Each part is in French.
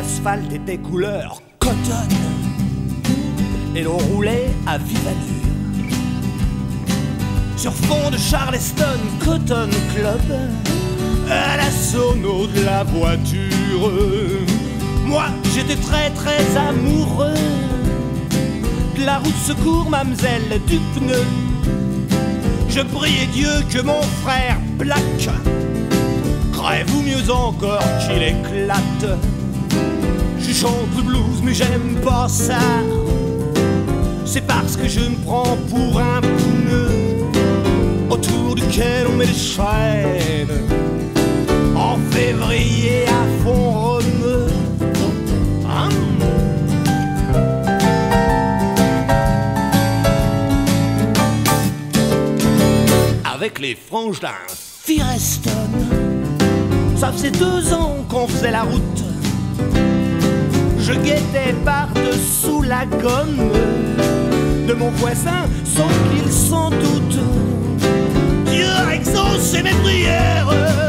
L'asphalte était couleur coton et l'on roulait à vive allure sur fond de Charleston Cotton Club à la sono de la voiture. Moi j'étais très très amoureux de la roue de secours, mademoiselle du pneu. Je priais Dieu que mon frère Black crève ou mieux encore qu'il éclate. Je chante le blues mais j'aime pas ça. C'est parce que je me prends pour un pneu autour duquel on met des chaînes. En février à fond remue. Avec les franges d'un Firestone, ça faisait 2 ans qu'on faisait la route. Je guettais par-dessous la gomme de mon voisin sans qu'il s'en doute. Dieu a exaucé mes prières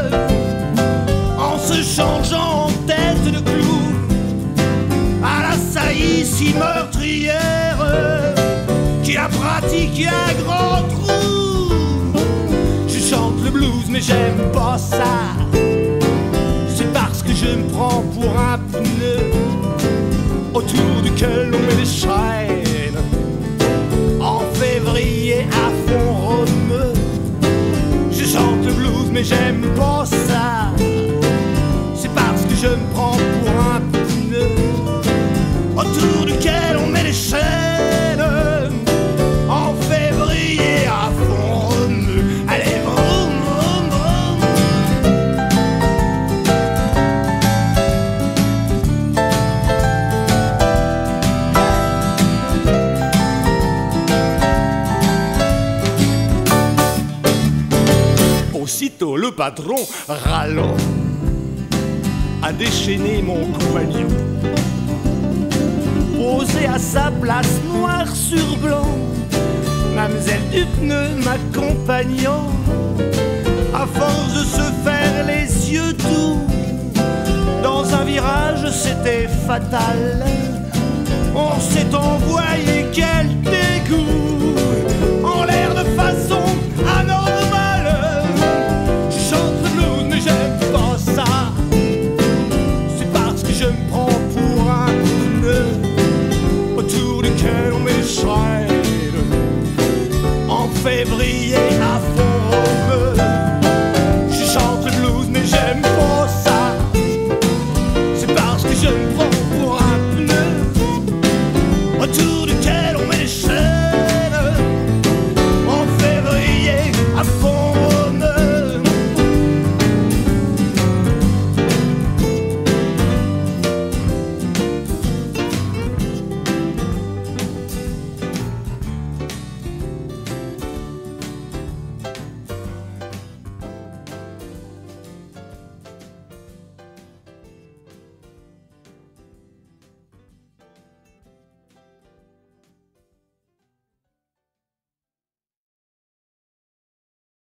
en se changeant en tête de clou à la saillie si meurtrière qui a pratiqué un grand trou. Je chante le blues mais j'aime pas ça. C'est parce que je me prends pour un pneu autour duquel on met des chaînes. En février à fond remue. Je chante le blues mais j'aime pas ça. C'est parce que je me prends pour un pneu autour duquel on met des chaînes. En février à fond remue. Allez, vroom, vroom, vroom. Aussitôt le patron, râlant, a déchaîné mon compagnon, posé à sa place noir sur blanc, mademoiselle du pneu m'accompagnant. À force de se faire les yeux doux, dans un virage c'était fatal. On s'est envoyé quelques